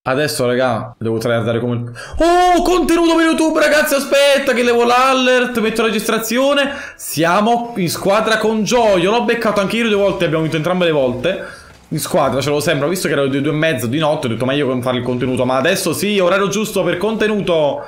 Adesso, raga, devo tryhardare come... Oh, contenuto per YouTube, ragazzi, aspetta che levo l'alert, metto la registrazione. Siamo in squadra con Gioio. L'ho beccato anche io 2 volte, abbiamo vinto entrambe le volte. In squadra, ce lo sembra, visto che erano le 2:30 di notte, ho detto meglio che fare il contenuto. Ma adesso sì, orario giusto per contenuto.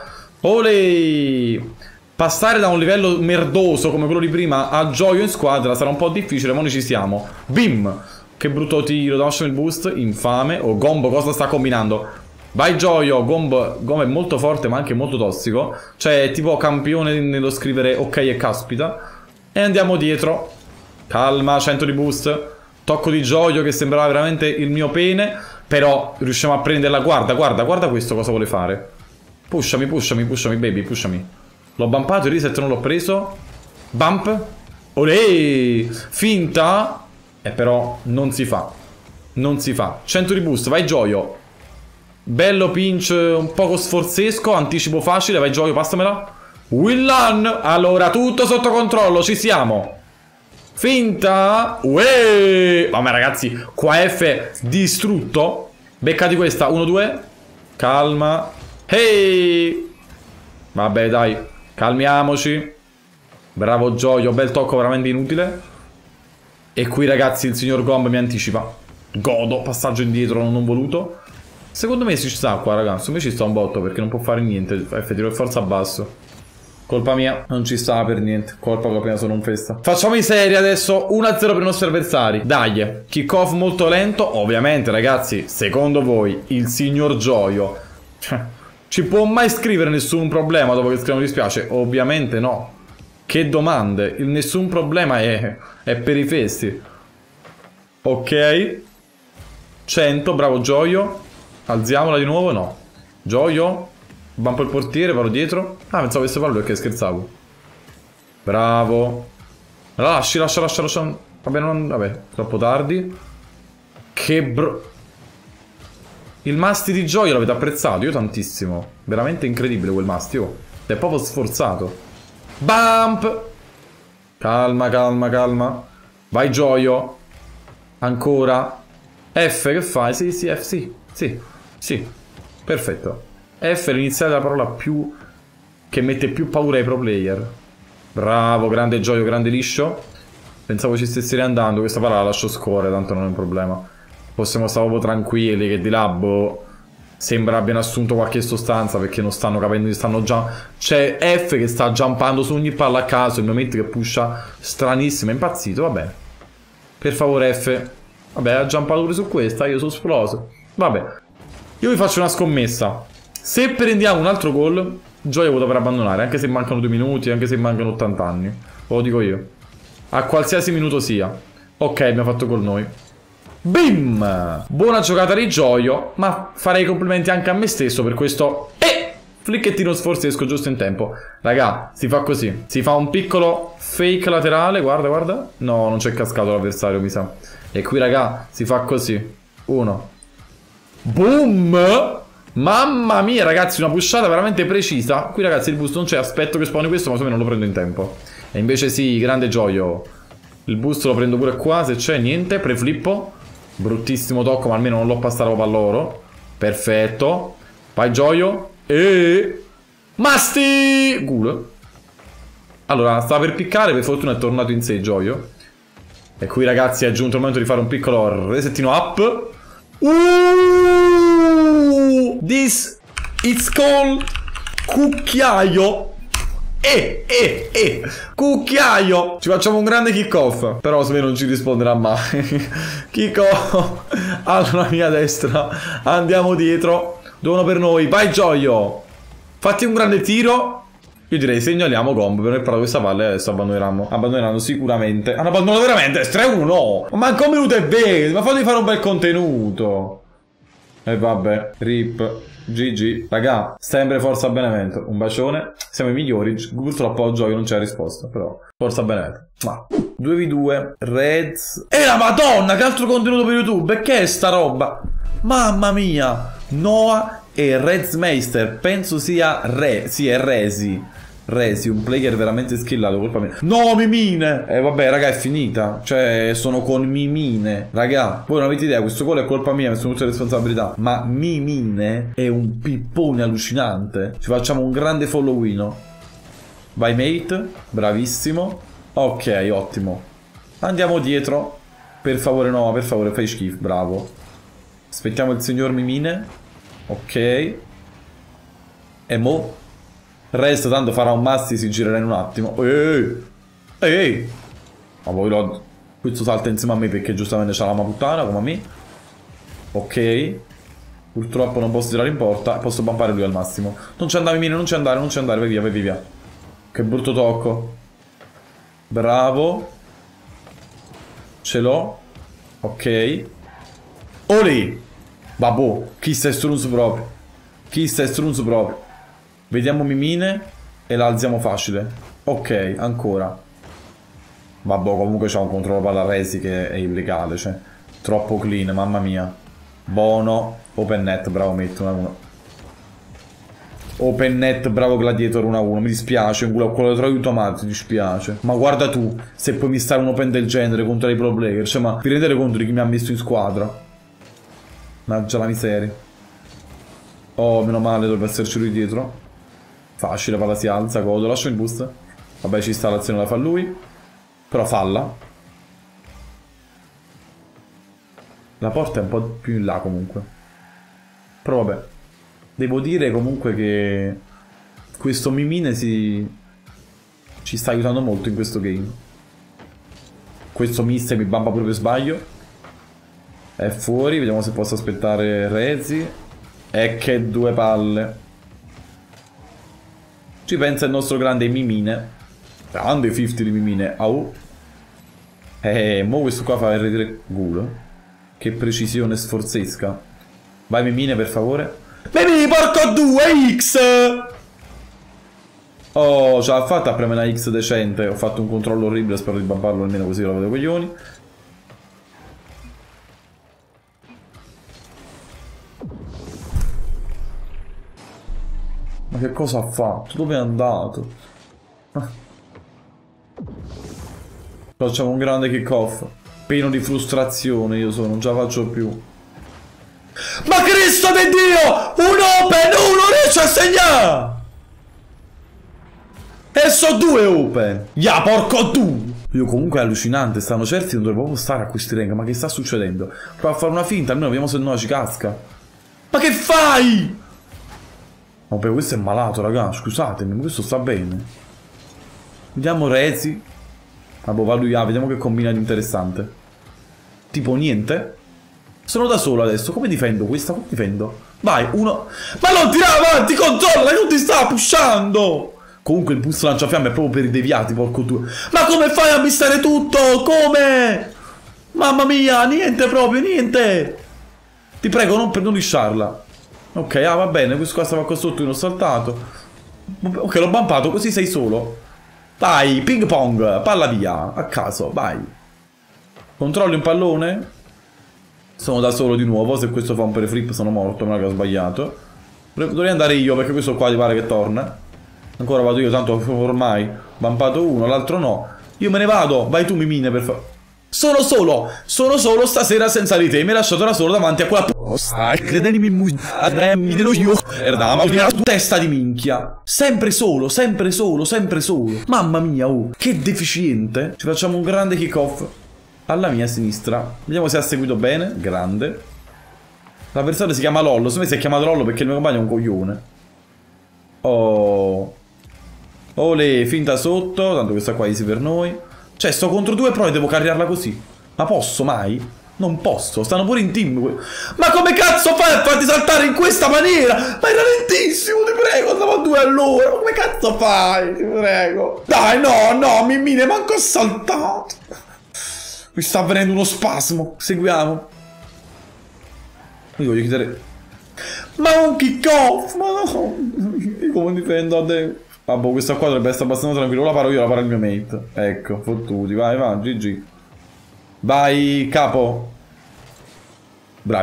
Olè! Passare da un livello merdoso come quello di prima a Gioio in squadra sarà un po' difficile, ma noi ci siamo. Bim! Che brutto tiro, lasciami il boost, infame. Oh, Gombo cosa sta combinando? Vai Gioio, Gombo è molto forte ma anche molto tossico. Cioè è tipo campione nello scrivere ok e caspita. E andiamo dietro. Calma, 100 di boost. Tocco di Gioio che sembrava veramente il mio pene. Però riusciamo a prenderla. Guarda questo cosa vuole fare. Pushami baby, pushami. L'ho bumpato, il reset non l'ho preso. Bump. Olè! Finta. Però non si fa. Non si fa. 100 di boost, vai Gioio. Bello pinch, un poco sforzesco. Anticipo facile, vai Gioio, passamela. Willan. Allora, tutto sotto controllo, ci siamo. Finta. Uè. Vabbè ragazzi, qua F distrutto. Beccati questa, 1-2. Calma. Ehi. Vabbè dai, calmiamoci. Bravo Gioio, bel tocco veramente inutile. E qui ragazzi il signor Gomb mi anticipa. Godo, passaggio indietro non voluto. Secondo me ci sta qua ragazzi. Secondo me ci sta un botto perché non può fare niente. F tiro e forza basso. Colpa mia, non ci sta per niente. Colpa che appena sono un festa. Facciamo in serie adesso 1-0 per i nostri avversari. Dai, kick off molto lento. Ovviamente ragazzi, secondo voi il signor Gioio ci può mai scrivere nessun problema dopo che scrive mi dispiace? Ovviamente no. Che domande? Il nessun problema è per i festi. Ok. 100, bravo Gioio. Alziamola di nuovo, no. Gioio. Bampo il portiere, vado dietro. Ah, pensavo avesse farlo perché scherzavo. Bravo. Lascia. Vabbè, vabbè, troppo tardi. Che Il masti di Gioio l'avete apprezzato? Io tantissimo. Veramente incredibile quel masti, oh. È proprio sforzato. Bump. Calma. Vai Gioio. Ancora. F che fai? Sì, F, sì. Perfetto. F è l'iniziale della parola più... che mette più paura ai pro player. Bravo, grande Gioio, grande liscio. Pensavo ci stessi andando. Questa parola la lascio scorrere, tanto non è un problema. Possiamo stare proprio tranquilli che di là, boh... Sembra abbiano assunto qualche sostanza perché non stanno capendo, stanno già... C'è F che sta jumpando su ogni palla a caso, il momento che pusha stranissimo, è impazzito, vabbè. Per favore F. Vabbè, ha jumpato pure su questa, io sono esploso. Vabbè. Io vi faccio una scommessa. Se prendiamo un altro gol, Gioia vuole per abbandonare, anche se mancano 2 minuti, anche se mancano 80 anni. Ve lo dico io. A qualsiasi minuto sia. Ok, abbiamo fatto gol noi. Bim! Buona giocata di Gioio, ma farei complimenti anche a me stesso per questo flicchettino sforzesco giusto in tempo. Raga, si fa così. Si fa un piccolo fake laterale, guarda. No, non c'è cascato l'avversario, mi sa. E qui, raga, si fa così. 1. Boom! Mamma mia, ragazzi, una pushata veramente precisa. Qui, ragazzi, il boost non c'è. Aspetto che spawni questo, ma so che non lo prendo in tempo. E invece sì, grande Gioio. Il boost lo prendo pure qua, se c'è, niente. Preflippo. Bruttissimo tocco, ma almeno non l'ho passato proprio a loro. Perfetto. Vai Gioio. Masti! Ghoul. Allora, stava per piccare, per fortuna è tornato in sé Gioio. E qui ragazzi è giunto il momento di fare un piccolo resettino up. This is called cucchiaio. Cucchiaio. Ci facciamo un grande kick off. Però se me non ci risponderà mai. Kick off alla mia destra. Andiamo dietro. 2-1 per noi. Vai Gioio. Fatti un grande tiro. Io direi segnaliamo Gomb per aver parlato questa palla e adesso abbandoneranno sicuramente. Hanno abbandonato veramente. 3-1 no. Ma manca 1 minuto e 20. Ma fate fare un bel contenuto. E vabbè. Rip. GG. Raga, sempre forza Benevento. Un bacione. Siamo i migliori. Purtroppo a Gioio non c'è risposta. Però forza Benevento. Ma 2v2. Reds. E la madonna, che altro contenuto per YouTube. E che è sta roba? Mamma mia. Noah e Redsmeister. Penso sia Resi. Resi, un player veramente skillato, colpa mia. No, Mimine! Vabbè, raga, è finita. Cioè, sono con Mimine. Raga, voi non avete idea, questo gol è colpa mia, mi sono tutte le responsabilità. Ma Mimine è un pippone allucinante. Ci facciamo un grande followino. Vai, mate. Bravissimo. Ok, ottimo. Andiamo dietro. Per favore, no, per favore, fai schifo. Bravo. Aspettiamo il signor Mimine. Ok. E mo? Resto, tanto farà un masti, si girerà in un attimo. Ehi! Ehi! Ma poi lo... Questo salta insieme a me perché giustamente c'ha la puttana come a me. Ok. Purtroppo non posso tirare in porta. Posso bumpare lui al massimo. Non ci andare, Mimine, non ci andare, non ci andare. Vai via, vai via. Che brutto tocco. Bravo. Ce l'ho. Ok. Oli! Babò, chi sta strunzo proprio? Chi sta strunzo proprio? Vediamo Mimine e la alziamo facile. Ok, ancora. Vabbè, comunque c'ha un controllo palla resi che è illegale, cioè. Troppo clean, mamma mia. Buono. Open net, bravo Metto 1-1. Open net, bravo Gladiator 1-1. Mi dispiace, quello tra aiuto mi dispiace. Ma guarda tu, se poi mi stare un open del genere contro i pro player. Cioè, ma vi rendete conto di chi mi ha messo in squadra? Mannaggia la miseria. Oh, meno male, dovrebbe esserci lui dietro. Facile, palla si alza, godo, lascio il boost. Vabbè, ci sta, l'azione la fa lui. Però falla. La porta è un po' più in là comunque. Però vabbè. Devo dire comunque che questo Mimine ci sta aiutando molto in questo game. Questo mister mi bamba pure per sbaglio. È fuori, vediamo se posso aspettare Rezi. E che due palle. Ci pensa il nostro grande Mimine. Grande 50 di Mimine. Au. Mo questo qua fa R3 ghoul. Che precisione sforzesca. Vai Mimine per favore. Mimine porco 2 X. Oh, ce l'ha fatta a premere una X decente. Ho fatto un controllo orribile. Spero di bambarlo almeno così la vedo coglioni. Ma che cosa ha fatto? Dove è andato? Facciamo un grande kick off. Pieno di frustrazione io sono, non ce la faccio più. Ma Cristo di Dio! Un open! Uno riesce a segnare! E so 2 open! Ya, porco tu! Io comunque è allucinante, stanno certi non dovrebbero proprio stare a questi rank. Ma che sta succedendo? Prova a fare una finta, almeno vediamo se no ci casca. Ma che fai? Vabbè, questo è malato, raga, scusatemi, ma questo sta bene. Vediamo Rezi. Vabbè, va lui, vediamo che combina di interessante. Tipo niente. Sono da solo adesso, come difendo questa? Come difendo? Vai, uno. Ma non tirare avanti, controlla, non ti sta pushando. Comunque il boost lanciafiamme è proprio per i deviati, porco tu. Ma come fai a missare tutto? Come? Mamma mia, niente proprio, niente. Ti prego, non lisciarla. Ok, va bene, questo qua stava qua sotto, io l'ho saltato. Ok, l'ho bumpato, così sei solo. Vai, ping pong, palla via, a caso, vai. Controlli un pallone. Sono da solo di nuovo, se questo fa un preflip sono morto, non è che ho sbagliato. Dovrei andare io, perché questo qua ti pare che torna. Ancora vado io, tanto ormai bumpato uno, l'altro no. Io me ne vado, vai tu Mimine per favore. Sono solo stasera senza di te. Mi hai lasciato da solo davanti a quella testa di minchia. Sempre solo. Mamma mia, oh, che deficiente. Ci facciamo un grande kick off alla mia sinistra. Vediamo se ha seguito bene. Grande. L'avversario si chiama Lollo. Secondo me si è chiamato Lollo perché il mio compagno è un coglione. Oh. Ole, finta sotto. Tanto questa qua è easy per noi. Cioè, sto contro 2 pro e devo carriarla così. Ma posso mai? Non posso, stanno pure in team. Ma come cazzo fai a farti saltare in questa maniera? Ma era lentissimo, ti prego, andavo a 2 all'ora. Ma come cazzo fai? Ti prego. Dai, no, Mimine, manco ho saltato. Mi sta avvenendo uno spasmo. Seguiamo. Io voglio chiedere. Ma un kick off, ma no. Io come difendo adesso? Vabbè, questa qua dovrebbe essere abbastanza tranquillo. La paro io, la paro il mio mate. Ecco, fottuti. Vai, GG. Vai, capo.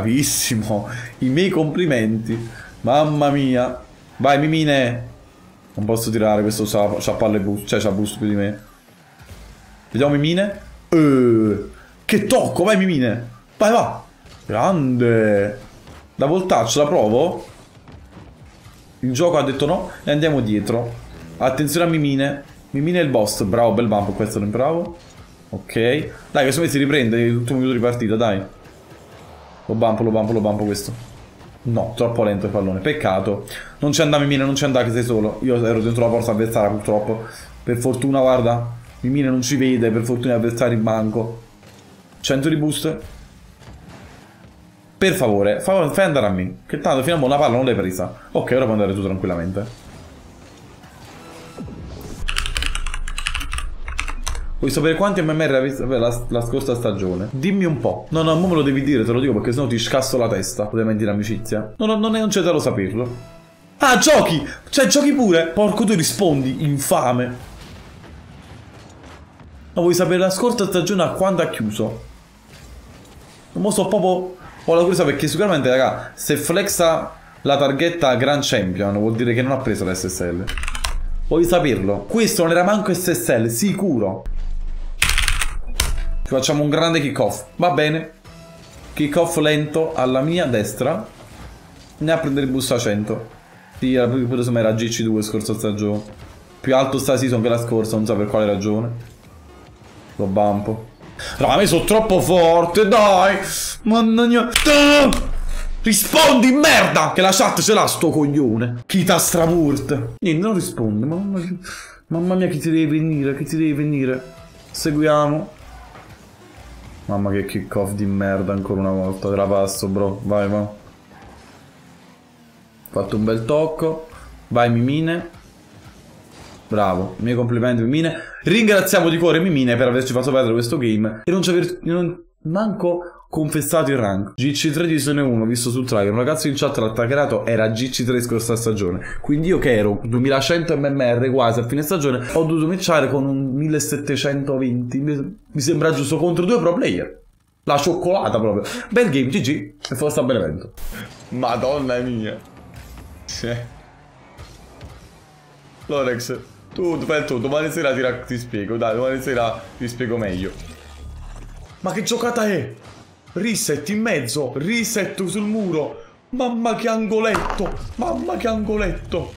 Bravissimo. I miei complimenti. Mamma mia. Vai, Mimine. Non posso tirare, questo c'ha palle boost, cioè c'ha boost più di me. Vediamo Mimine. Che tocco, vai Mimine. Vai, va. Grande. Double touch, la provo? Il gioco ha detto no e andiamo dietro. Attenzione a Mimine. Mimine è il boss. Bravo, bel bump, questo è bravo. Ok. Dai, questo me si riprende l'ultimo minuto di partita, dai. Lo bump questo. No, troppo lento il pallone, peccato. Non c'è andare Mimine, non c'è andare che sei solo. Io ero dentro la porta avversaria purtroppo. Per fortuna, guarda, Mimine non ci vede, per fortuna avversari in banco. 100 di boost. Per favore, fai andare a me. Che tanto fino a mo' la palla non l'hai presa. Ok, ora puoi andare tu tranquillamente. Vuoi sapere quanti MMR hai visto per la scorsa stagione? Dimmi un po'. No, mo me lo devi dire, te lo dico perché sennò ti scasso la testa. Potete mentire amicizia. Non c'è da lo saperlo. Ah, giochi! Cioè, giochi pure! Porco, tu rispondi, infame. Ma vuoi sapere la scorsa stagione a quando ha chiuso? Non so proprio... Ho la curiosità perché sicuramente, raga, se flexa la targhetta Grand Champion vuol dire che non ha preso l'SSL. Vuoi saperlo? Questo non era manco SSL, sicuro. Ci facciamo un grande kick off. Va bene. Kick off lento alla mia destra. Andiamo a prendere il boost a 100. Sì, era GC2 scorsa stagione. Più alto sta season che la scorsa, non so per quale ragione. Lo bumpo. No, a me sono troppo forte, dai. Mannaggia. Rispondi, merda! Che la chat ce l'ha sto coglione. Chi t'ha stramurt? Niente, non risponde. Mamma mia, chi ti deve venire? Seguiamo. Mamma che kick off di merda ancora una volta. Te la passo, bro. Vai, va. Fatto un bel tocco. Vai, Mimine. Bravo, i miei complimenti Mimine. Ringraziamo di cuore Mimine per averci fatto perdere questo game e non ci aver manco confessato il rank. GC3 divisione 1, visto sul trailer. Un ragazzo in chat l'ha taggerato, era GC3 scorsa stagione. Quindi io che ero 2100 MMR quasi a fine stagione, ho dovuto matchare con un 1720. Mi sembra giusto contro due pro player. La cioccolata proprio. Bel game, GG. E forza Benevento. Madonna mia. Lorex, tu fai tutto, domani sera ti spiego, dai, domani sera ti spiego meglio. Ma che giocata è? Reset in mezzo, reset sul muro. Mamma che angoletto, mamma che angoletto.